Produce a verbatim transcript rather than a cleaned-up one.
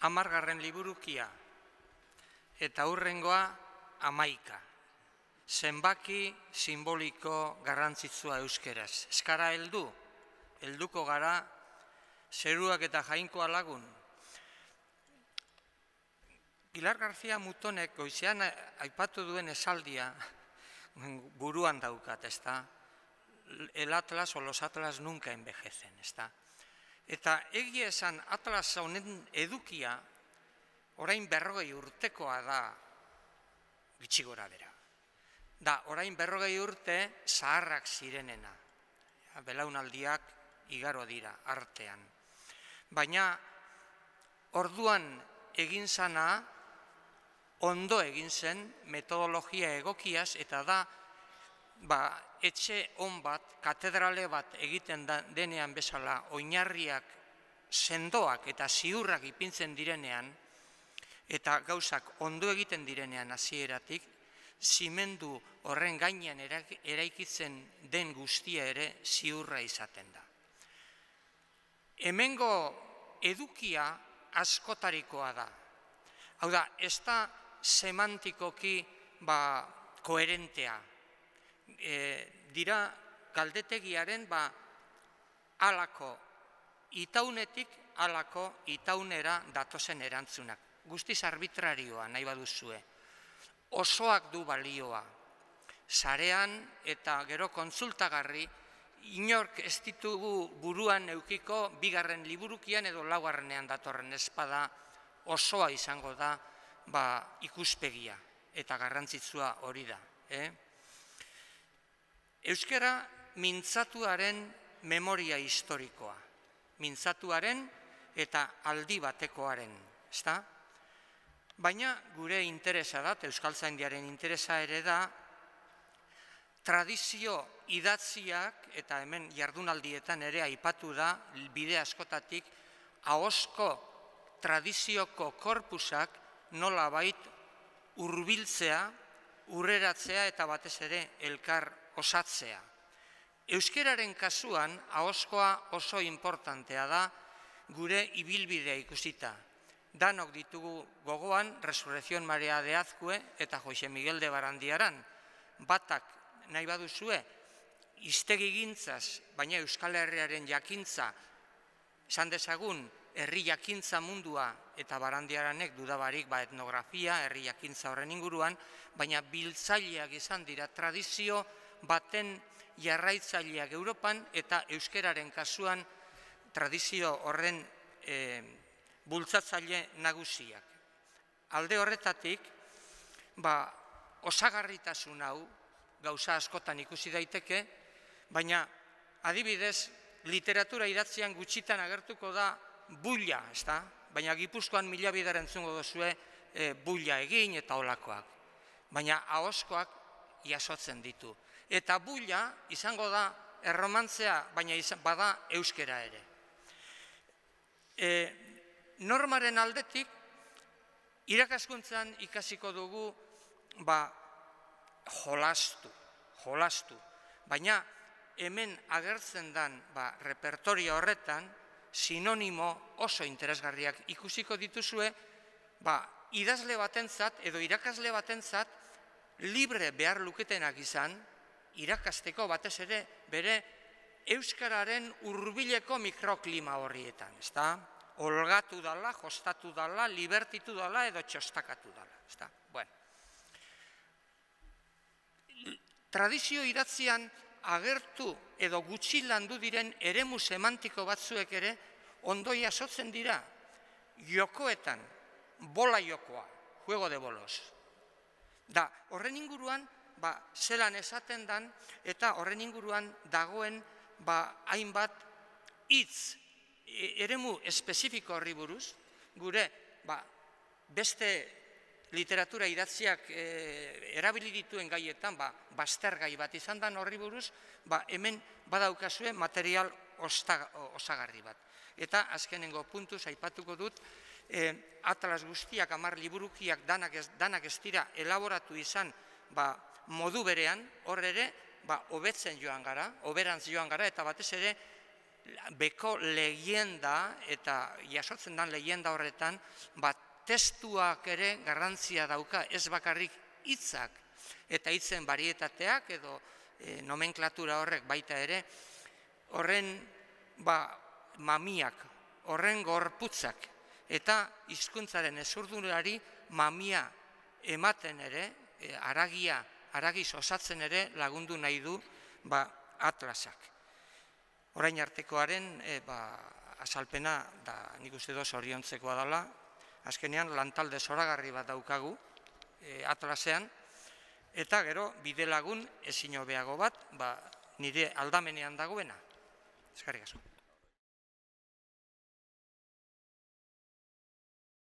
hamargarren liburukia, eta hurrengoa hamaika. Zenbaki simboliko garrantzitsua euskeraz. Eskara heldu, helduko gara, zeruak eta jainkoa lagun. Pilar García Mutonek goizean aipatu duen esaldia buruan daukat, ezta? El atlas o los atlas nunca envejecen, ezta? Eta egia esan atlas honen edukia orain berrogei urtekoa da gutxi gora bera. Da, orain berrogei urte zaharrak zirenena. Belaunaldiak igaro dira artean. Baina orduan egin zana ondo egin zen metodologia egokiaz eta da etxe on bat, katedrale bat egiten denean bezala oinarriak sendoak eta ziurrak ipintzen direnean eta gauzak ondo egiten direnean hasieratik, zimendu horren gainean eraikitzen den guztia ere ziurra izaten da. Hemengo edukia askotarikoa da. Hau da, ez da semantikoki koherentea. Dira galdetegiaren halako itaunetik halako itaunera datozen erantzunak. Guztiz arbitrarioa nahi baduzue. Osoak du balioa. Sarean eta gero kontsultagarri inork ez ditugu buruan eukiko bigarren liburukian edo laugarrenean datorren espada osoa izango da ikuspegia eta garrantzitsua hori da. Euskara mintzatuaren memoria historikoa. Mintzatuaren eta aldi batekoaren, ezta? Baina gure interesa da, euskaltzaindiaren interesa ere da, tradizio idatziak, eta hemen jardunaldietan ere aipatu da, bide askotatik, ahozko tradizioko korpusak nolabait hurbiltzea, urreratzea eta batez ere elkar osatzea. Euskeraren kasuan, ahozkoa oso importantea da, gure ibilbidea ikusita. Danok ditugu gogoan, Resurrección María de Azkue eta Jose Miguel de Barandiaran. Batak nahi baduzue, hiztegigintzaz, baina Euskal Herriaren jakintza, esan dezagun, herri jakintza mundua eta Barandiaranek dudabarik etnografia, herri jakintza horren inguruan, baina biltzaileak izan dira tradizio baten jarraitzaileak Europan eta euskeraren kasuan tradizio horren bultzatzaile nagusiak. Alde horretatik, osagarritasun hau gauza askotan ikusi daiteke, baina adibidez literatura idatzian gutxitan agertuko da bulla, ezta? Baina Gipuzkoan mila bider entzungo duzue bulla egin eta holakoak. Baina ahozkoak jasotzen ditu. Eta bulla izango da erromantzea, baina bada euskera ere. Normaren aldetik, irakaskuntzan ikasiko dugu jolastu, jolastu. Baina hemen agertzen den repertorio horretan, sinonimo oso interesgarriak ikusiko dituzue, idazle batentzat edo irakasle batentzat libre behar luketenak izan, irakasteko batez ere bere euskararen hurbileko mikroklima horrietan, ezta? Olgatu dala, jostatu dala, libertitu dala edo txostakatu dala, ezta? Bueno. Tradizio idatzian agertu edo gutxi landu diren eremu semantiko batzuek ere ondo jasotzen dira jokoetan, bola jokoa, juego de bolos. Da, horren inguruan, zelan esaten dan, eta horren inguruan dagoen hainbat hitz eremu espezifiko horri buruz, gure beste literatura idatziak erabili dituen gaietan, baztergai bat izan dan horri buruz, hemen badaukazue material osagarri bat. Eta azkenengo puntuz aipatuko dut, atlas guztiak, hamar liburukiak danak ez dira elaboratu izan modu berean, hor ere, hobetzen joan gara, hoberantz joan gara, eta batez ere beko leyenda, eta jasotzen den leyenda horretan, bat testuak ere garrantzia dauka, ez bakarrik hitzak, eta hitzen barietateak edo nomenklatura horrek baita ere, horren mamiak, horren gorputzak, eta hizkuntzaren ezurdurari mamia ematen ere, haragia, haragiz osatzen ere lagundu nahi du atlasak. Orain artekoaren azalpena, nik uste doz oriontzekoa dela, azkenean lantalde zoragarri bat daukagu atlasean, eta gero bide lagun ezin hobeago bat nire aldamenean dagoena. Eskerrik asko.